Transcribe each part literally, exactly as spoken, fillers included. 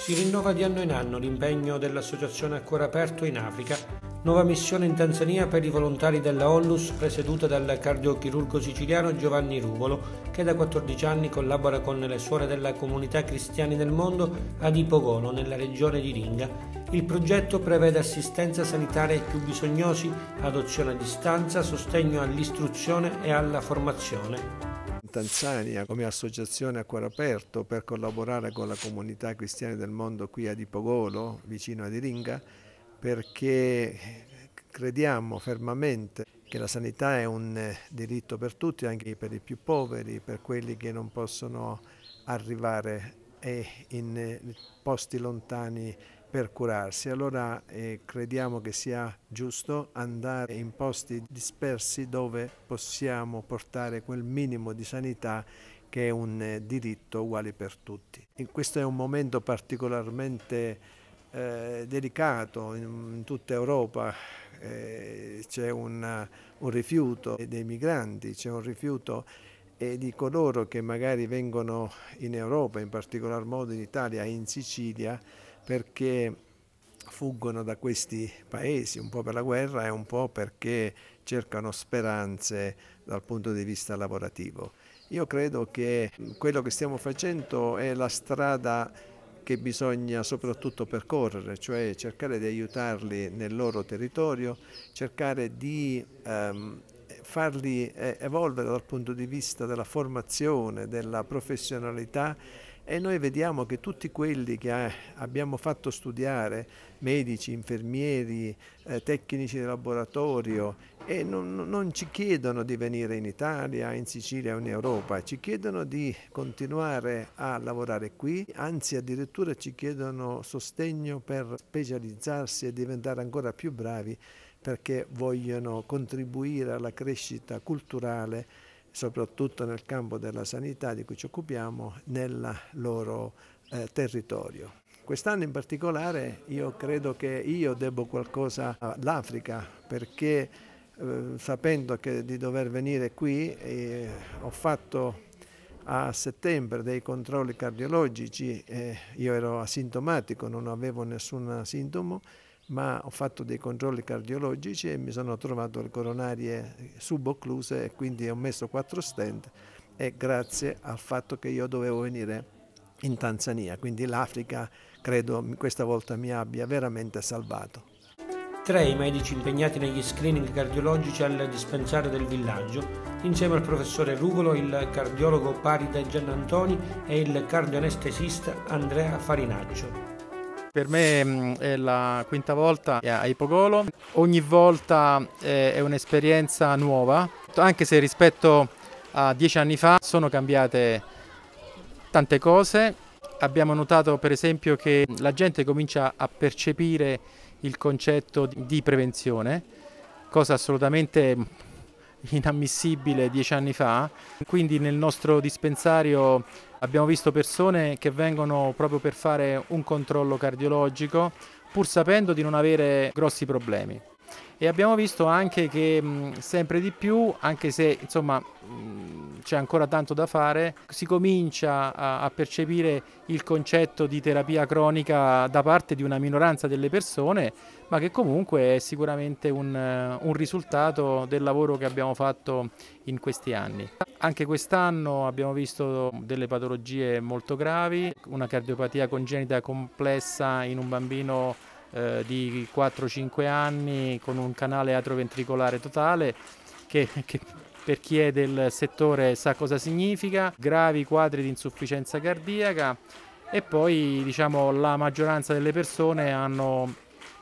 Si rinnova di anno in anno l'impegno dell'Associazione A Cuore Aperto in Africa, nuova missione in Tanzania per i volontari della Onlus presieduta dal cardiochirurgo siciliano Giovanni Ruvolo, che da quattordici anni collabora con le suore della comunità cristiani nel mondo ad Ipogolo, nella regione di Iringa. Il progetto prevede assistenza sanitaria ai più bisognosi, adozione a distanza, sostegno all'istruzione e alla formazione. In Tanzania come associazione A Cuore Aperto per collaborare con la comunità cristiana del mondo qui ad Ipogolo, vicino ad Iringa, perché crediamo fermamente che la sanità è un diritto per tutti, anche per i più poveri, per quelli che non possono arrivare in posti lontani per curarsi. Allora eh, crediamo che sia giusto andare in posti dispersi dove possiamo portare quel minimo di sanità che è un eh, diritto uguale per tutti. E questo è un momento particolarmente eh, delicato in, in tutta Europa. Eh, c'è un, un rifiuto dei migranti, c'è un rifiuto e di coloro che magari vengono in Europa, in particolar modo in Italia e in Sicilia, perché fuggono da questi paesi, un po' per la guerra e un po' perché cercano speranze dal punto di vista lavorativo. Io credo che quello che stiamo facendo è la strada che bisogna soprattutto percorrere, cioè cercare di aiutarli nel loro territorio, cercare di ehm, farli evolvere dal punto di vista della formazione, della professionalità. E noi vediamo che tutti quelli che abbiamo fatto studiare, medici, infermieri, eh, tecnici di laboratorio, e non, non ci chiedono di venire in Italia, in Sicilia o in Europa, ci chiedono di continuare a lavorare qui, anzi addirittura ci chiedono sostegno per specializzarsi e diventare ancora più bravi, perché vogliono contribuire alla crescita culturale, soprattutto nel campo della sanità di cui ci occupiamo, nel loro eh, territorio. Quest'anno in particolare io credo che io debbo qualcosa all'Africa, perché eh, sapendo che di dover venire qui eh, ho fatto a settembre dei controlli cardiologici, eh, io ero asintomatico, non avevo nessun sintomo, ma ho fatto dei controlli cardiologici e mi sono trovato le coronarie suboccluse e quindi ho messo quattro stent, e grazie al fatto che io dovevo venire in Tanzania, quindi l'Africa credo questa volta mi abbia veramente salvato. Tre i medici impegnati negli screening cardiologici al dispensario del villaggio, insieme al professore Ruvolo, il cardiologo Paride Giannantoni e il cardioanestesista Andrea Farinaccio. Per me è la quinta volta a Ipogolo, ogni volta è un'esperienza nuova, anche se rispetto a dieci anni fa sono cambiate tante cose. Abbiamo notato per esempio che la gente comincia a percepire il concetto di prevenzione, cosa assolutamente inammissibile dieci anni fa. Quindi nel nostro dispensario abbiamo visto persone che vengono proprio per fare un controllo cardiologico, pur sapendo di non avere grossi problemi. E abbiamo visto anche che mh, sempre di più, anche se insomma c'è ancora tanto da fare, si comincia a, a percepire il concetto di terapia cronica da parte di una minoranza delle persone, ma che comunque è sicuramente un, un risultato del lavoro che abbiamo fatto in questi anni. Anche quest'anno abbiamo visto delle patologie molto gravi, una cardiopatia congenita complessa in un bambino eh, di quattro cinque anni con un canale atrioventricolare totale che, che per chi è del settore sa cosa significa, gravi quadri di insufficienza cardiaca, e poi diciamo la maggioranza delle persone hanno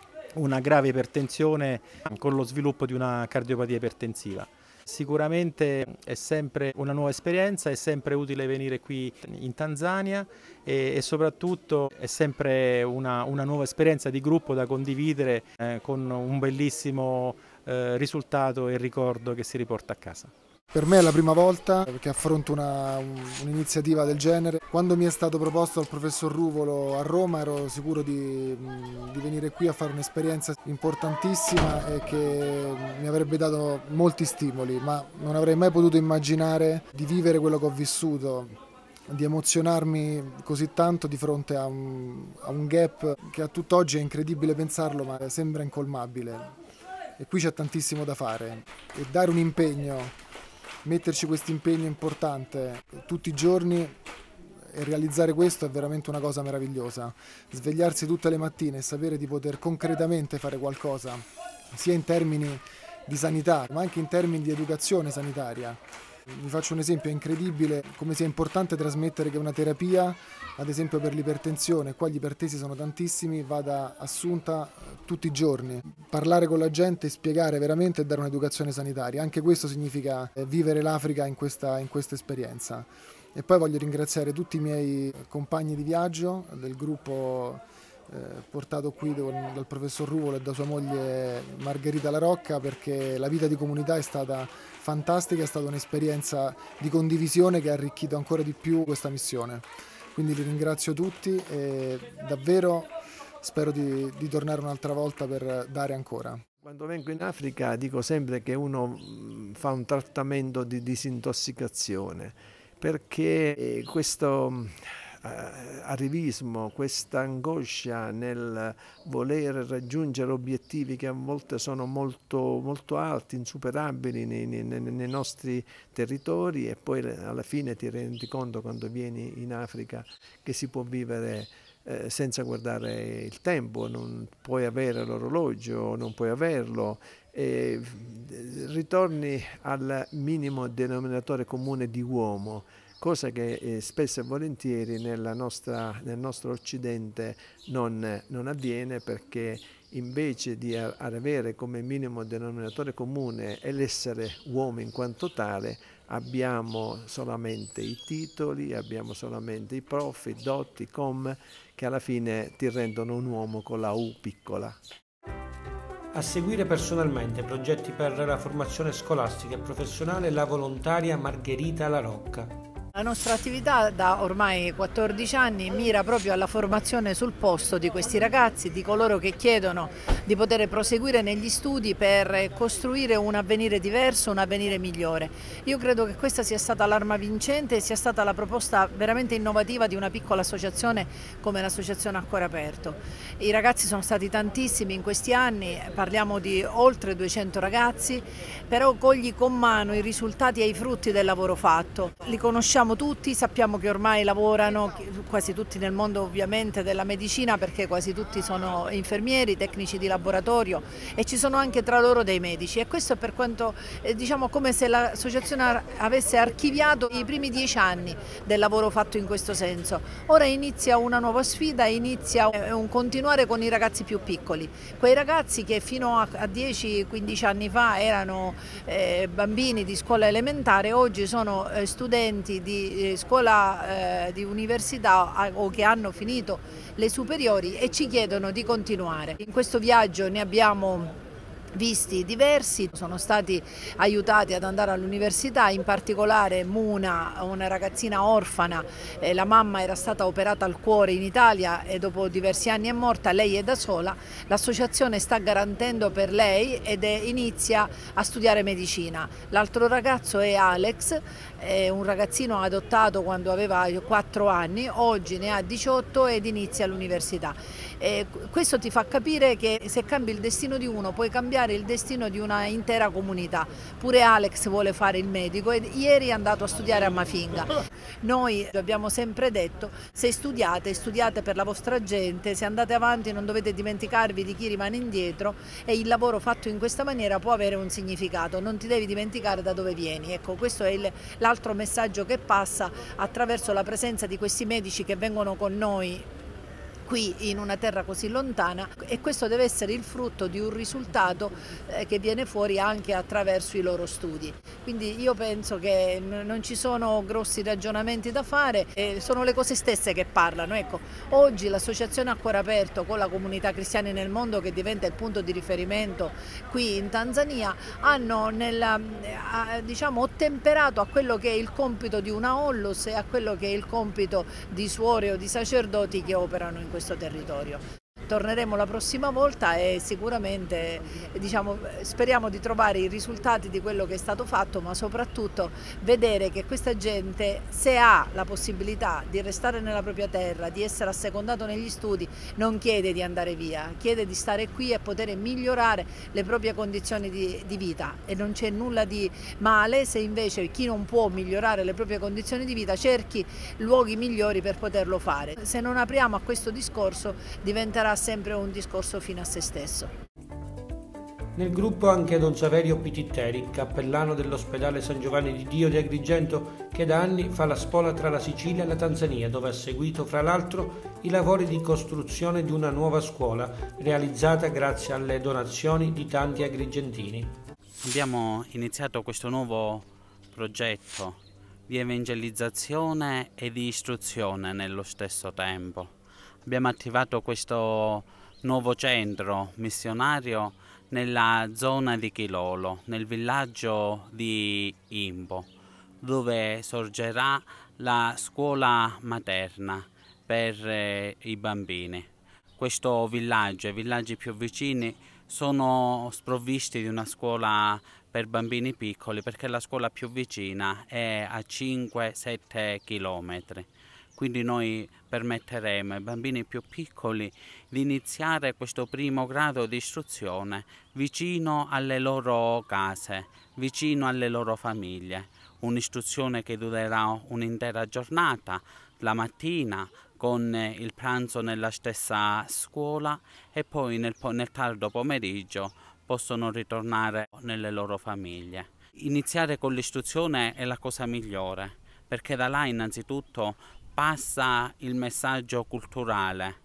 una grave ipertensione con lo sviluppo di una cardiopatia ipertensiva. Sicuramente è sempre una nuova esperienza, è sempre utile venire qui in Tanzania e, e soprattutto è sempre una, una nuova esperienza di gruppo da condividere eh, con un bellissimo eh, risultato e ricordo che si riporta a casa. Per me è la prima volta che affronto un'iniziativa del genere. Quando mi è stato proposto dal professor Ruvolo a Roma ero sicuro di, di venire qui a fare un'esperienza importantissima e che mi avrebbe dato molti stimoli, ma non avrei mai potuto immaginare di vivere quello che ho vissuto di emozionarmi così tanto di fronte a un, a un gap che a tutt'oggi è incredibile pensarlo, ma sembra incolmabile. E qui c'è tantissimo da fare e dare un impegno, metterci questo impegno importante tutti i giorni e realizzare questo è veramente una cosa meravigliosa. Svegliarsi tutte le mattine e sapere di poter concretamente fare qualcosa, sia in termini di sanità ma anche in termini di educazione sanitaria. Vi faccio un esempio, è incredibile come sia importante trasmettere che una terapia, ad esempio per l'ipertensione, qua gli ipertesi sono tantissimi, vada assunta tutti i giorni. Parlare con la gente, spiegare veramente e dare un'educazione sanitaria, anche questo significa vivere l'Africa in questa, in questa esperienza. E poi voglio ringraziare tutti i miei compagni di viaggio del gruppo Eh, portato qui dal professor Ruvolo e da sua moglie Margherita La Rocca, perché la vita di comunità è stata fantastica, è stata un'esperienza di condivisione che ha arricchito ancora di più questa missione. Quindi li ringrazio tutti e davvero spero di, di tornare un'altra volta per dare ancora. Quando vengo in Africa dico sempre che uno fa un trattamento di disintossicazione, perché questo arrivismo, questa angoscia nel voler raggiungere obiettivi che a volte sono molto, molto alti, insuperabili nei, nei, nei nostri territori, e poi alla fine ti rendi conto quando vieni in Africa che si può vivere eh, senza guardare il tempo, non puoi avere l'orologio, non puoi averlo, e ritorni al minimo denominatore comune di uomo, cosa che eh, spesso e volentieri nella nostra, nel nostro Occidente non, non avviene, perché invece di avere come minimo denominatore comune l'essere uomo in quanto tale, abbiamo solamente i titoli, abbiamo solamente i prof, i dot, i com, che alla fine ti rendono un uomo con la U piccola. A seguire personalmente progetti per la formazione scolastica e professionale la volontaria Margherita La Rocca. La nostra attività da ormai quattordici anni mira proprio alla formazione sul posto di questi ragazzi, di coloro che chiedono di poter proseguire negli studi per costruire un avvenire diverso, un avvenire migliore. Io credo che questa sia stata l'arma vincente e sia stata la proposta veramente innovativa di una piccola associazione come l'associazione A Cuore Aperto. I ragazzi sono stati tantissimi in questi anni, parliamo di oltre duecento ragazzi, però cogli con mano i risultati e i frutti del lavoro fatto. Li conosciamo tutti, sappiamo che ormai lavorano quasi tutti nel mondo ovviamente della medicina, perché quasi tutti sono infermieri, tecnici di laboratorio, e ci sono anche tra loro dei medici, e questo è per quanto eh, diciamo come se l'associazione avesse archiviato i primi dieci anni del lavoro fatto in questo senso. Ora inizia una nuova sfida, inizia un continuare con i ragazzi più piccoli, quei ragazzi che fino a dieci quindici anni fa erano eh, bambini di scuola elementare, oggi sono eh, studenti di scuola eh, di università o che hanno finito le superiori e ci chiedono di continuare. In questo viaggio ne abbiamo visti diversi, sono stati aiutati ad andare all'università, in particolare Muna, una ragazzina orfana, eh, la mamma era stata operata al cuore in Italia e dopo diversi anni è morta, lei è da sola, l'associazione sta garantendo per lei ed è, inizia a studiare medicina. L'altro ragazzo è Alex, è un ragazzino adottato quando aveva quattro anni, oggi ne ha diciotto ed inizia l'università. Questo ti fa capire che se cambi il destino di uno puoi cambiare il destino di una intera comunità. Pure Alex vuole fare il medico e ieri è andato a studiare a Mafinga. Noi abbiamo sempre detto: se studiate, studiate per la vostra gente, se andate avanti non dovete dimenticarvi di chi rimane indietro, e il lavoro fatto in questa maniera può avere un significato, non ti devi dimenticare da dove vieni. Ecco, questo è l'altro messaggio che passa attraverso la presenza di questi medici che vengono con noi qui in una terra così lontana, e questo deve essere il frutto di un risultato eh, che viene fuori anche attraverso i loro studi. Quindi io penso che non ci sono grossi ragionamenti da fare, eh, sono le cose stesse che parlano. Ecco, oggi l'associazione A Cuore Aperto con la comunità cristiana nel mondo, che diventa il punto di riferimento qui in Tanzania, hanno nella, eh, diciamo, ottemperato a quello che è il compito di una Onlus e a quello che è il compito di suore o di sacerdoti che operano in questo territorio. torneremo la prossima volta e sicuramente diciamo, speriamo di trovare i risultati di quello che è stato fatto, ma soprattutto vedere che questa gente, se ha la possibilità di restare nella propria terra, di essere assecondato negli studi, non chiede di andare via, chiede di stare qui e poter migliorare le proprie condizioni di, di vita, e non c'è nulla di male se invece chi non può migliorare le proprie condizioni di vita cerchi luoghi migliori per poterlo fare. Se non apriamo a questo discorso diventerà sempre un discorso fine a se stesso. Nel gruppo anche Don Saverio Pititteri, cappellano dell'ospedale San Giovanni di Dio di Agrigento, che da anni fa la spola tra la Sicilia e la Tanzania, dove ha seguito fra l'altro i lavori di costruzione di una nuova scuola realizzata grazie alle donazioni di tanti agrigentini. Abbiamo iniziato questo nuovo progetto di evangelizzazione e di istruzione nello stesso tempo. Abbiamo attivato questo nuovo centro missionario nella zona di Chilolo, nel villaggio di Imbo, dove sorgerà la scuola materna per eh, i bambini. Questo villaggio e i villaggi più vicini sono sprovvisti di una scuola per bambini piccoli, perché la scuola più vicina è a cinque sette chilometri. Quindi noi permetteremo ai bambini più piccoli di iniziare questo primo grado di istruzione vicino alle loro case, vicino alle loro famiglie. Un'istruzione che durerà un'intera giornata, la mattina con il pranzo nella stessa scuola e poi nel, nel tardo pomeriggio possono ritornare nelle loro famiglie. Iniziare con l'istruzione è la cosa migliore, perché da là innanzitutto passa il messaggio culturale,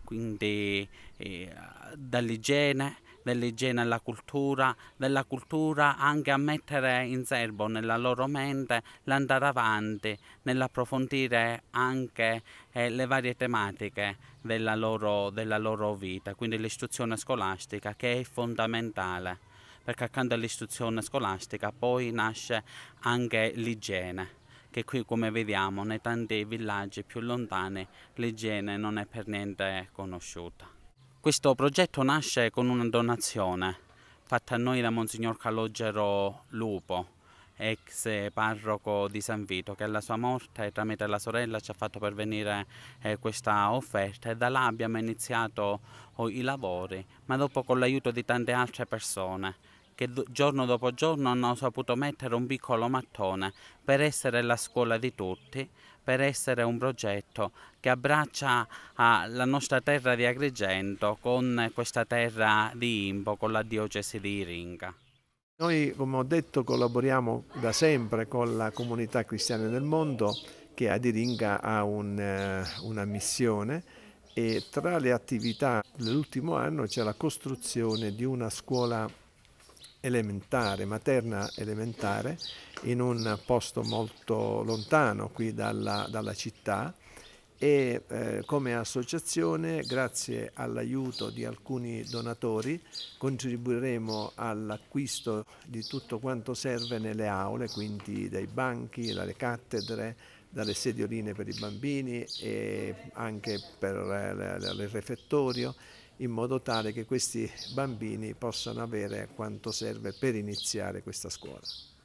quindi eh, dall'igiene, dall'igiene alla cultura, dalla cultura anche a mettere in serbo nella loro mente l'andare avanti, nell'approfondire anche eh, le varie tematiche della loro, della loro vita, quindi l'istruzione scolastica, che è fondamentale, perché accanto all'istruzione scolastica poi nasce anche l'igiene, che qui, come vediamo, nei tanti villaggi più lontani l'igiene non è per niente conosciuta. Questo progetto nasce con una donazione fatta a noi da Monsignor Calogero Lupo, ex parroco di San Vito, che alla sua morte tramite la sorella ci ha fatto pervenire eh, questa offerta, e da là abbiamo iniziato oh, i lavori, ma dopo con l'aiuto di tante altre persone che giorno dopo giorno hanno saputo mettere un piccolo mattone per essere la scuola di tutti, per essere un progetto che abbraccia ah, la nostra terra di Agrigento con questa terra di Imbo, con la diocesi di Iringa. Noi, come ho detto, collaboriamo da sempre con la comunità cristiana del mondo, che ad Iringa ha un, eh, una missione, e tra le attività dell'ultimo anno c'è la costruzione di una scuola elementare, materna elementare, in un posto molto lontano qui dalla, dalla città, e eh, come associazione, grazie all'aiuto di alcuni donatori, contribuiremo all'acquisto di tutto quanto serve nelle aule, quindi dai banchi, dalle cattedre, dalle sedioline per i bambini e anche per il refettorio, in modo tale che questi bambini possano avere quanto serve per iniziare questa scuola.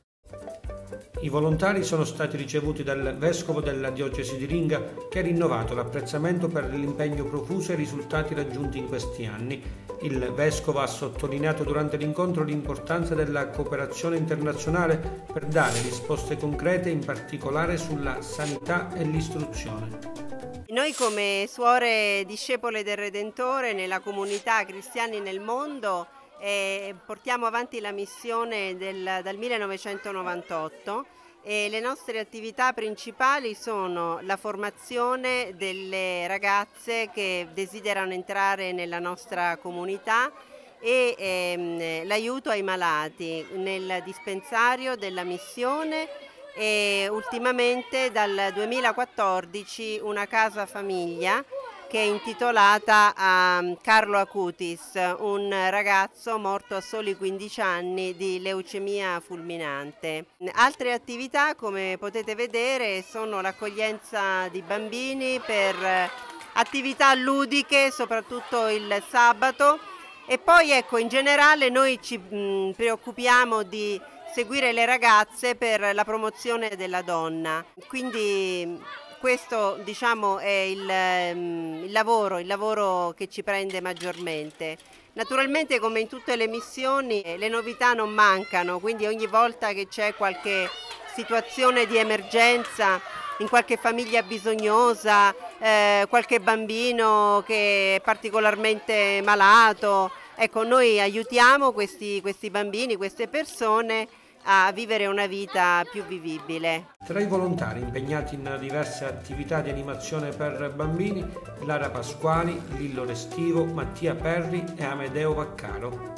I volontari sono stati ricevuti dal vescovo della diocesi di Iringa, che ha rinnovato l'apprezzamento per l'impegno profuso e i risultati raggiunti in questi anni. Il vescovo ha sottolineato durante l'incontro l'importanza della cooperazione internazionale per dare risposte concrete, in particolare sulla sanità e l'istruzione. Noi come suore discepole del Redentore nella comunità Cristiani nel Mondo eh, portiamo avanti la missione del, dal millenovecentonovantotto, e le nostre attività principali sono la formazione delle ragazze che desiderano entrare nella nostra comunità e ehm, l'aiuto ai malati nel dispensario della missione, e ultimamente dal duemilaquattordici una casa famiglia che è intitolata a Carlo Acutis, un ragazzo morto a soli quindici anni di leucemia fulminante. Altre attività, come potete vedere, sono l'accoglienza di bambini per attività ludiche, soprattutto il sabato, e poi ecco, in generale noi ci mh, preoccupiamo di seguire le ragazze per la promozione della donna, quindi questo diciamo è il, il lavoro, il lavoro che ci prende maggiormente. Naturalmente, come in tutte le missioni, le novità non mancano, quindi ogni volta che c'è qualche situazione di emergenza, in qualche famiglia bisognosa, eh, qualche bambino che è particolarmente malato, ecco, noi aiutiamo questi, questi bambini, queste persone a vivere una vita più vivibile. Tra i volontari impegnati in diverse attività di animazione per bambini, Lara Pasquali, Lillo Restivo, Mattia Perri e Amedeo Vaccaro.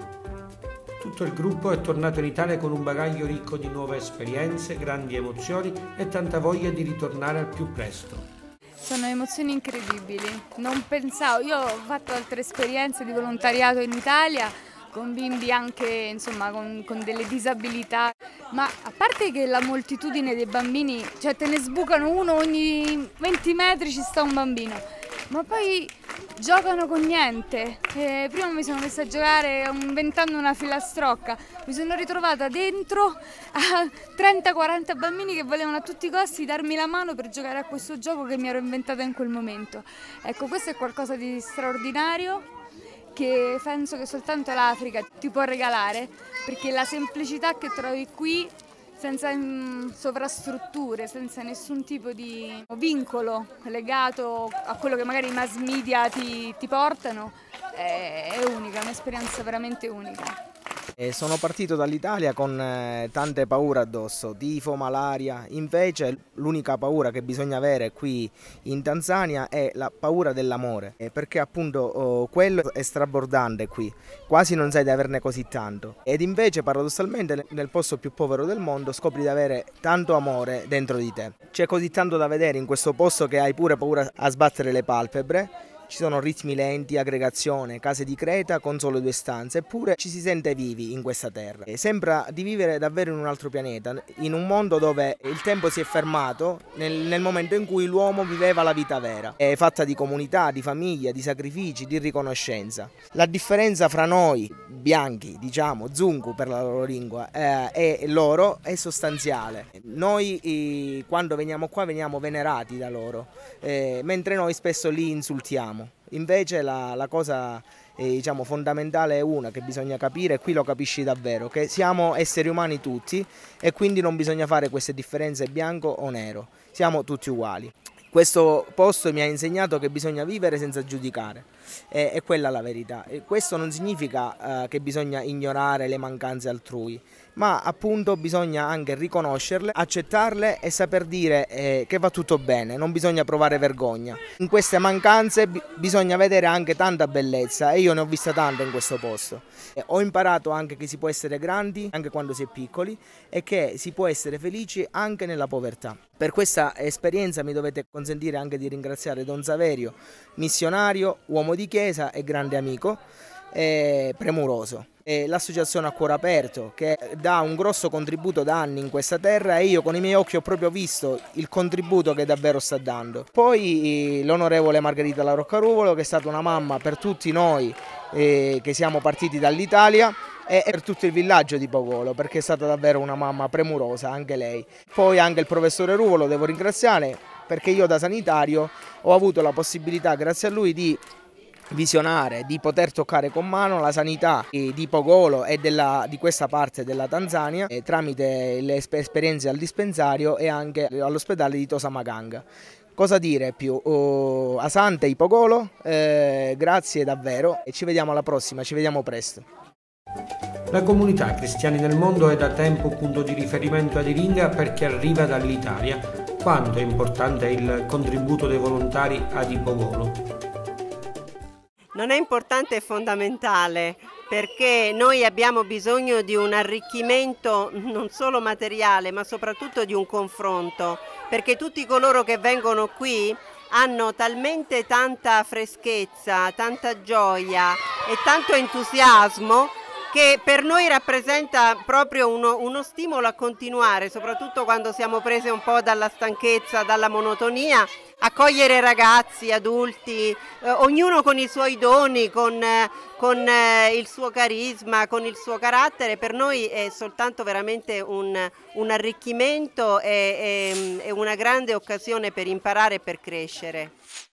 Tutto il gruppo è tornato in Italia con un bagaglio ricco di nuove esperienze, grandi emozioni e tanta voglia di ritornare al più presto. Sono emozioni incredibili, non pensavo, io ho fatto altre esperienze di volontariato in Italia, con bimbi anche insomma con, con delle disabilità, ma a parte che la moltitudine dei bambini, cioè te ne sbucano uno ogni venti metri, ci sta un bambino, ma poi giocano con niente. E prima mi sono messa a giocare inventando una filastrocca, mi sono ritrovata dentro a trenta quaranta bambini che volevano a tutti i costi darmi la mano per giocare a questo gioco che mi ero inventata in quel momento. Ecco, questo è qualcosa di straordinario che penso che soltanto l'Africa ti può regalare, perché la semplicità che trovi qui, senza sovrastrutture, senza nessun tipo di vincolo legato a quello che magari i mass media ti, ti portano, è, è unica, è un'esperienza veramente unica. E sono partito dall'Italia con eh, tante paure addosso, tifo, malaria, invece l'unica paura che bisogna avere qui in Tanzania è la paura dell'amore, eh, perché appunto oh, quello è strabordante qui, quasi non sai di averne così tanto, ed invece paradossalmente nel posto più povero del mondo scopri di avere tanto amore dentro di te. C'è così tanto da vedere in questo posto che hai pure paura a sbattere le palpebre. Ci sono ritmi lenti, aggregazione, case di creta con solo due stanze, eppure ci si sente vivi in questa terra. E sembra di vivere davvero in un altro pianeta, in un mondo dove il tempo si è fermato nel, nel momento in cui l'uomo viveva la vita vera. È fatta di comunità, di famiglia, di sacrifici, di riconoscenza. La differenza fra noi, bianchi, diciamo, Zungu per la loro lingua, eh, e loro è sostanziale. Noi eh, quando veniamo qua veniamo venerati da loro, eh, mentre noi spesso li insultiamo. Invece la, la cosa eh, diciamo, fondamentale è una che bisogna capire, e qui lo capisci davvero, che siamo esseri umani tutti e quindi non bisogna fare queste differenze bianco o nero, siamo tutti uguali. Questo posto mi ha insegnato che bisogna vivere senza giudicare, è, è quella la verità. E questo non significa eh, che bisogna ignorare le mancanze altrui, ma appunto bisogna anche riconoscerle, accettarle e saper dire eh, che va tutto bene, non bisogna provare vergogna. In queste mancanze bisogna vedere anche tanta bellezza, e io ne ho vista tanta in questo posto. E ho imparato anche che si può essere grandi anche quando si è piccoli e che si può essere felici anche nella povertà. Per questa esperienza mi dovete consentire anche di ringraziare Don Saverio, missionario, uomo di chiesa e grande amico, e premuroso. L'associazione A Cuore Aperto, che dà un grosso contributo da anni in questa terra, e io con i miei occhi ho proprio visto il contributo che davvero sta dando. Poi l'onorevole Margherita La Roccaruvolo, che è stata una mamma per tutti noi eh, che siamo partiti dall'Italia, e per tutto il villaggio di Pogolo, perché è stata davvero una mamma premurosa anche lei. Poi anche il professore Ruvolo devo ringraziare, perché io da sanitario ho avuto la possibilità, grazie a lui, di visionare, di poter toccare con mano la sanità di Pogolo e della, di questa parte della Tanzania, eh, tramite le esperienze al dispensario e anche all'ospedale di Tosamaganga. Cosa dire più? Oh, Asante Ipogolo, eh, grazie davvero e ci vediamo alla prossima, ci vediamo presto. La comunità Cristiani nel Mondo è da tempo punto di riferimento ad Iringa per chi arriva dall'Italia. Quanto è importante il contributo dei volontari ad Ipogolo? Non è importante, è fondamentale, perché noi abbiamo bisogno di un arricchimento non solo materiale, ma soprattutto di un confronto, perché tutti coloro che vengono qui hanno talmente tanta freschezza, tanta gioia e tanto entusiasmo che per noi rappresenta proprio uno, uno stimolo a continuare, soprattutto quando siamo prese un po' dalla stanchezza, dalla monotonia, accogliere ragazzi, adulti, eh, ognuno con i suoi doni, con, eh, con eh, il suo carisma, con il suo carattere. Per noi è soltanto veramente un, un arricchimento e, e, e una grande occasione per imparare e per crescere.